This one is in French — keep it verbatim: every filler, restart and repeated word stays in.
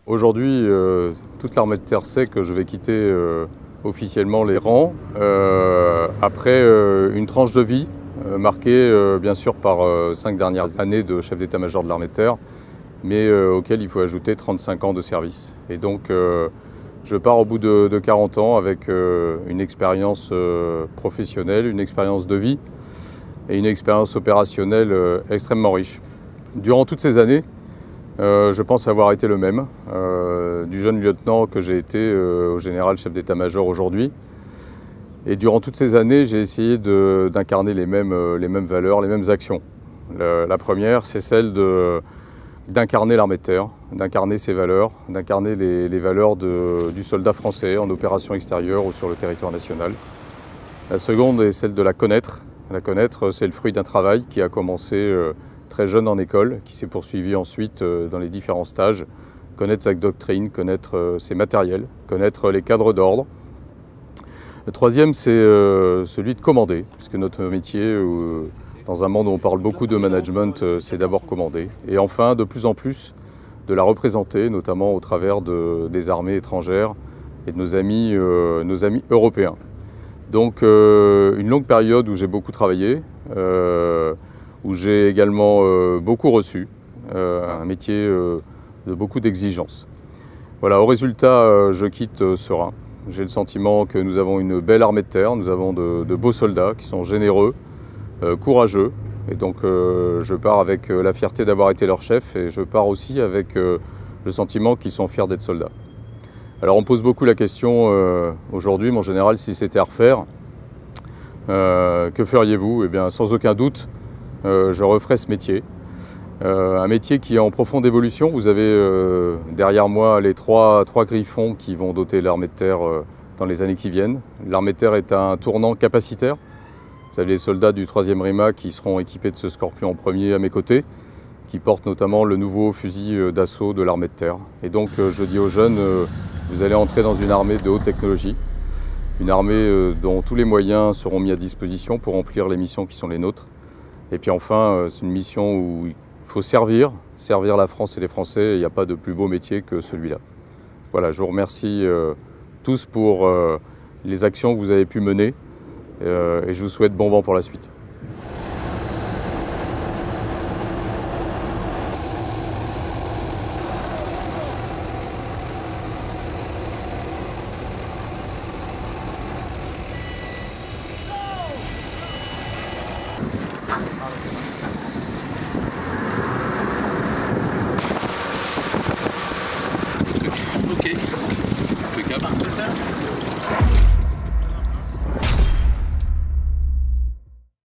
Aujourd'hui, euh, toute l'armée de terre sait que je vais quitter euh, officiellement les rangs euh, après euh, une tranche de vie euh, marquée euh, bien sûr par euh, cinq dernières années de chef d'état-major de l'armée de terre, mais euh, auquel il faut ajouter trente-cinq ans de service. Et donc euh, je pars au bout de, de quarante ans avec euh, une expérience euh, professionnelle, une expérience de vie et une expérience opérationnelle euh, extrêmement riche. Durant toutes ces années, Euh, je pense avoir été le même, euh, du jeune lieutenant que j'ai été euh, au général chef d'état-major aujourd'hui. Et durant toutes ces années, j'ai essayé d'incarner les mêmes, euh, les mêmes valeurs, les mêmes actions. Le, la première, c'est celle d'incarner l'armée de terre, d'incarner ses valeurs, d'incarner les, les valeurs de, du soldat français en opération extérieure ou sur le territoire national. La seconde est celle de la connaître. La connaître, c'est le fruit d'un travail qui a commencé euh, très jeune en école, qui s'est poursuivi ensuite euh, dans les différents stages. Connaître sa doctrine, connaître euh, ses matériels, connaître les cadres d'ordre. Le troisième, c'est euh, celui de commander, puisque notre métier, euh, dans un monde où on parle beaucoup de management, euh, c'est d'abord commander. Et enfin, de plus en plus, de la représenter, notamment au travers de, des armées étrangères et de nos amis, euh, nos amis européens. Donc euh, une longue période où j'ai beaucoup travaillé, euh, où j'ai également euh, beaucoup reçu, euh, un métier euh, de beaucoup d'exigences. Voilà, au résultat, euh, je quitte euh, serein. J'ai le sentiment que nous avons une belle armée de terre, nous avons de, de beaux soldats qui sont généreux, euh, courageux. Et donc euh, je pars avec euh, la fierté d'avoir été leur chef et je pars aussi avec euh, le sentiment qu'ils sont fiers d'être soldats. Alors on pose beaucoup la question euh, aujourd'hui, mon général, si c'était à refaire, euh, que feriez-vous? Eh bien, sans aucun doute, euh, je referais ce métier. Euh, un métier qui est en profonde évolution. Vous avez euh, derrière moi les trois, trois griffons qui vont doter l'armée de terre euh, dans les années qui viennent. L'armée de terre est à un tournant capacitaire. Vous avez les soldats du troisième RIMA qui seront équipés de ce Scorpion en premier à mes côtés, qui portent notamment le nouveau fusil d'assaut de l'armée de terre. Et donc euh, je dis aux jeunes, euh, vous allez entrer dans une armée de haute technologie, une armée euh, dont tous les moyens seront mis à disposition pour remplir les missions qui sont les nôtres. Et puis enfin, euh, c'est une mission où il faut servir, servir la France et les Français. Il n'y a pas de plus beau métier que celui-là. Voilà, je vous remercie euh, tous pour euh, les actions que vous avez pu mener euh, et je vous souhaite bon vent pour la suite. Out of